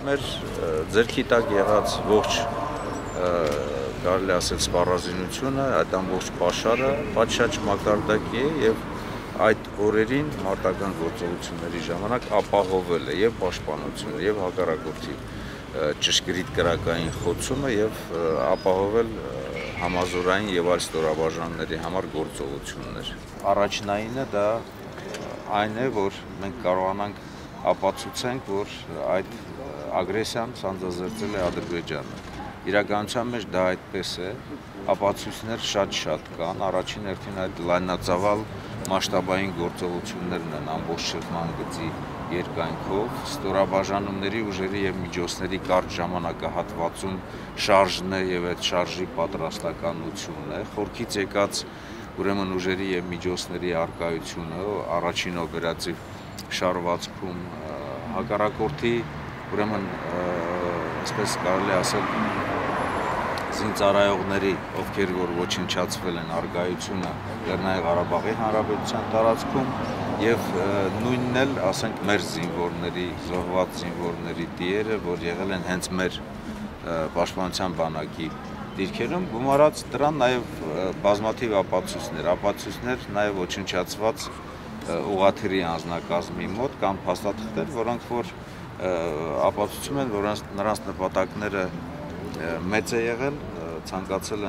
մեր ձեռքի տակ եղած ողջ կարելի ասել սպառազինությունը, այդ ամբողջ պաշարը պատշաճ մակարդակի է եւ այդ օրերին մարտական գործողությունների ժամանակ ապահովել է եւ պաշտպանությունը եւ հակառակորդի ճշգրիտ կրակային խոցումը եւ ապահովել համազորային եւ այլ ստորաբաժանումների համար գործողություններ։ Առաջնայինը դա այն է, որ մենք կարողանանք ապացուցենք, որ այդ ագրեսիան սանձազերծել է Ադրբեջանը։ Իրականության մեջ դա այդպես է, ապացույցներ շատ կան, առաջին հերթին այդ լայնածավալ մասշտաբային գործողություններն են ամբողջ շփման գծի երկայնքով, ստորաբաժանումների ուժերի եւ միջոցների կարճ ժամանակահատվածում շարժն է եւ այդ շարժի պատրաստականությունն է, խորքից եկած ուրեմն ուժերի եւ միջոցների արկայությունը, առաջին օպերատիվ շարվածքում հակառակորդի ուրեմն այսպես կարելի ասել զինծառայողների, ովքեր որ ոչնչացվել են արկայությունը Լեռնային Ղարաբաղի Հանրապետության տարածքում եւ նույնն էլ, ասենք, մեր զինվորների, զոհված զինվորների տիերը, որ եղել են հենց մեր պաշտպանության բանակի դիրքերում, գումարած դրան նաեւ բազմաթիվ ապացույցներ նաեւ ոչնչացված ուղղաթիռի անձնակազմի մոտ կամ փաստաթղթեր, որոնք որ ապացուցում են, որ նրանց նպատակները մեծ է եղել, ցանկացել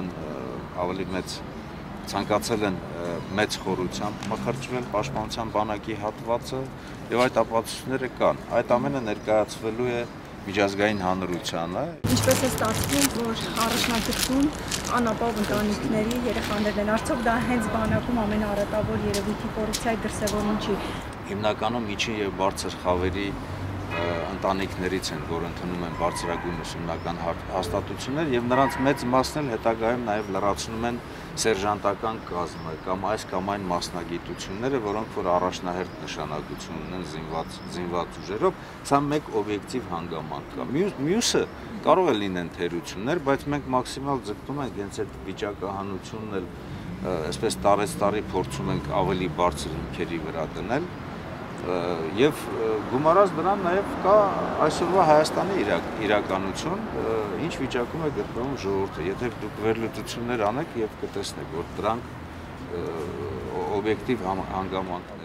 են մեծ խորությամբ մխրճվել պաշտպանության բանակի հատվածը եւ այդ ապացույցները կան։ Այդ ամենը ներկայացվելու է միջազգային հանրությանը։ Ինչպես է ստացվում, որ առաջնագծում անապահով ընտանիքների երեխաներն են, արդյոք դա հենց բանակում ամենաառատավոր երևույթի կոռուպցիայի դրսևորում չի։ Հիմնականում միջին եւ բարձր խավերի ընտանիքներից են, որ ընդունում են բարձրագույն ուսումնական հաստատություններ եւ նրանց մեծ մասն էլ հետագայում նաեւ լրացնում են սերժանտական կազմը կամ այս կամ այն մասնագիտությունները, որոնք որ առաջնահերթ նշանակություն ունեն զինված ուժերով, սա մեկ օբյեկտիվ հանգամանք կա։ Մյուսը կարող է լինեն թերություններ, բայց մենք մաքսիմալ ձգտում ենք հենց այդ վիճակահանությունն էլ այսպես տարեցտարի փորձում ենք ավելի բարձր հիմքերի վրա դնել եւ գումարած դրան նաեւ կա այսօրվա Հայաստանի իրականություն, ինչ վիճակում է գտնվում ժողովուրդը։ Եթե դուք վերլուծություններ անեք եւ կտեսնեք, որ դրանք օբյեկտիվ հանգամանքներ